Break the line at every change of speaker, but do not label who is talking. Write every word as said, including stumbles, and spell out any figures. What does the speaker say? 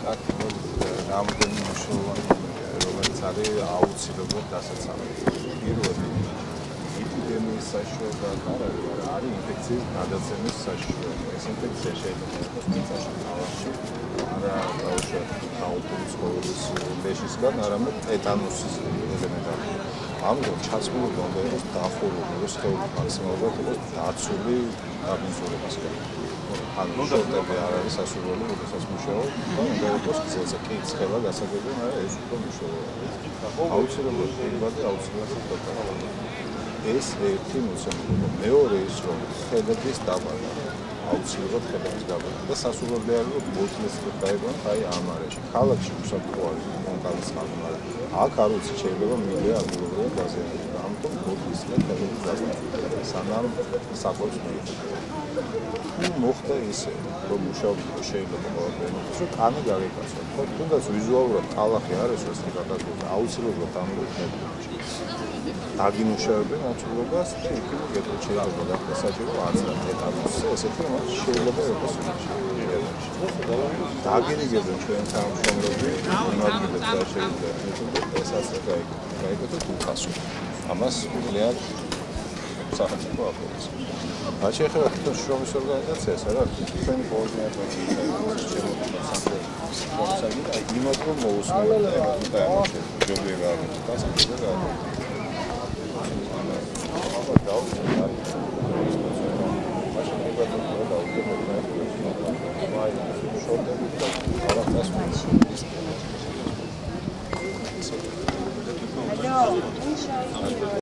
რამოდენიმე მნიშვნელოვანი რომელიც არის აუცილებლად დასაცავი. პირველი ეპიდემიის საშუალება არის ინფექციის გადაცემის საშუალება. ეს ინფექცია შეიძლება იყოს მიწაში, ქალაქში, არა დაუშვათ გაუქმის ყოველის ლეშისგან, არამედ ტეტანუსის ელემენტები. ამიტომ ჩაცმული უნდა იყოს დახურული, რომ სხეული მაქსიმალურად იყოს დაცული დაბინძურებასგან. ანუ შორტები არ არის სასურველი, როდესაც მუშაობ, უნდა იყოს გზაზე კი ცხელა გასაგები, მაგრამ ეს უფრო მნიშვნელოვანია. აუცილებლად პირბადი აუცილებლად ხდება. ეს ერთი მოცემული. მეორე ის რომ ხელების დაბადა აუცილებლად ხელების დაბადა და სასურველი არის რომ ბოთლეს დაებონ აი ამ არეში. ქალაქში უსაფრთხოა კონკრეტულად ხალხი, მაგრამ აქ არ ვიცი შეიძლება მილია ადგილობრივად გაზიარდეს. ამიტომ ბოთლის და ხელების დაბადა სანამ საკვებს მიიღება. თუ მოხდა ისე, რომ მუშაობა შეიძლება ყველაფერი მოხდეს, რომ კანი გარეკაცო. თუნდაც ვიზუალურად ტალახი არის ეს გადაგება, აუცილებლად ამოიქნება. დაგიმუშავებენ აუცილებლობას და იქ მოგეთქვით შეიძლება გახდეს საჭირო აცრა ტეტანუსი, ესეთი რომ შეიძლება იყოს შემიძლია. დაგინიგებენ ჩვენ თანამშრომლები, იმართებებს რა შეიძლება ეს ასე გაიგოთ უფასო. ამას ძალიან სახელმწიფო აპრობებს. რაც შეეხება თვითონ შრომის ორგანიზაციას, არა, ჩვენი კოორდინატორი შემოგვიყვება იმათ რომ მოусმენთ და ამაში ჯობია გავაკეთოთ და სამწუხაროდ